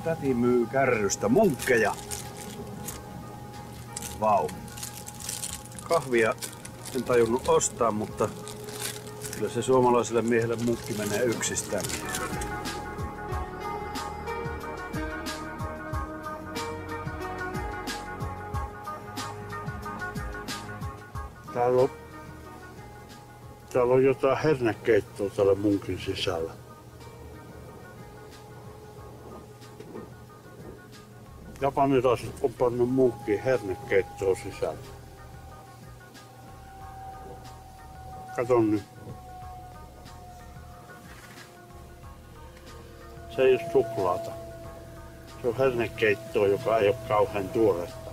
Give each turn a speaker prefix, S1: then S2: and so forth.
S1: Täti myy kärrystä munkkeja. Vau. Kahvia en tajunnut ostaa, mutta kyllä se suomalaiselle miehelle munkki menee yksistään.
S2: Täällä on jotain hernekeittoa täällä munkin sisällä. Japanilaiset on pannut munkkiin hernekeittoa sisällä. Katon nyt. Se ei ole suklaata. Se on hernekeittoa, joka ei ole kauhean tuore.